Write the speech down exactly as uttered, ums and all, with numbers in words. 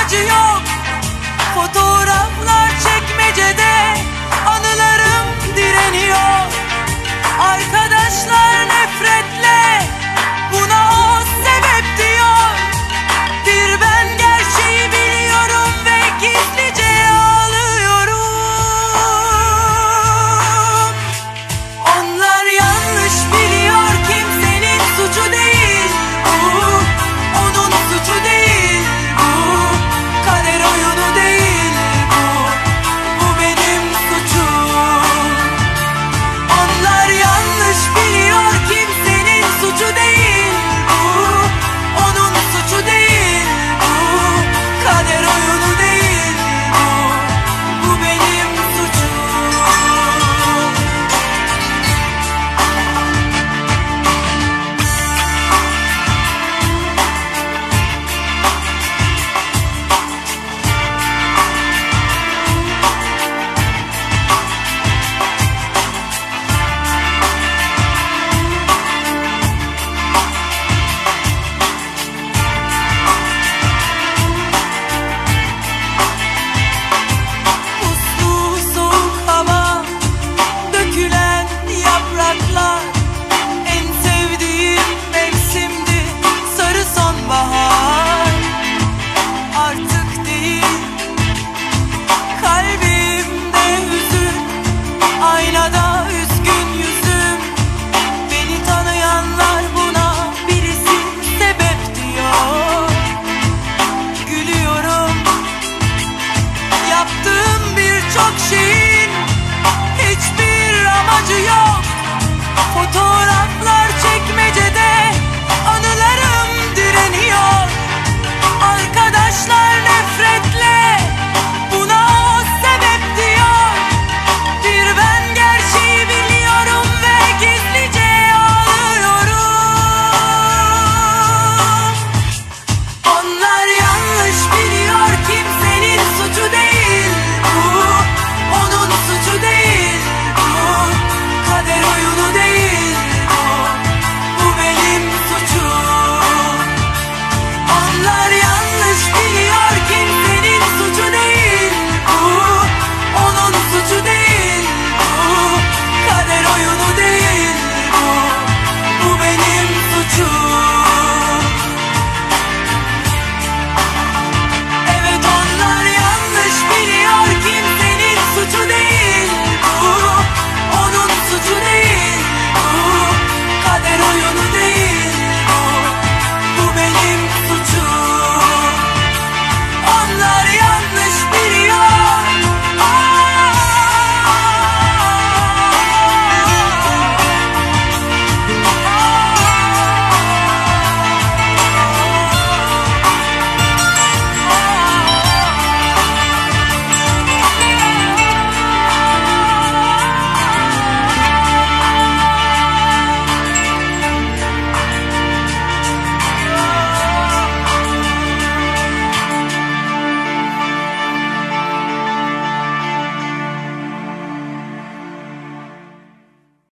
amacı yok. Fotoğraflar çekmecede, anılarım direniyor. Arkadaşlar nefretle buna o sebep diyor. Bir ben gerçeği biliyorum ve gizlice ağlıyorum. Onlar yanlış biliyor, kimsenin suçu değil bu. Onun suçu değil bu. Kader oyunu değil bu. Bu benim suçum. Onlar yanlış biliyor, kimsenin suçu değil bu. Onun suçu değil bu. Kader oyunu değil bu. Bu benim suçum. Puslu soğuk hava, dökülen yapraklar. En sevdiğim mevsimdi sarı sonbahar. Artık değil, kalbimde hüzün, aynada üzgün yüzüm. Beni tanıyanlar buna birisi sebep diyor. Gülüyorum, yaptığım birçok şeyin hiçbir amacı yok. Fotoğraf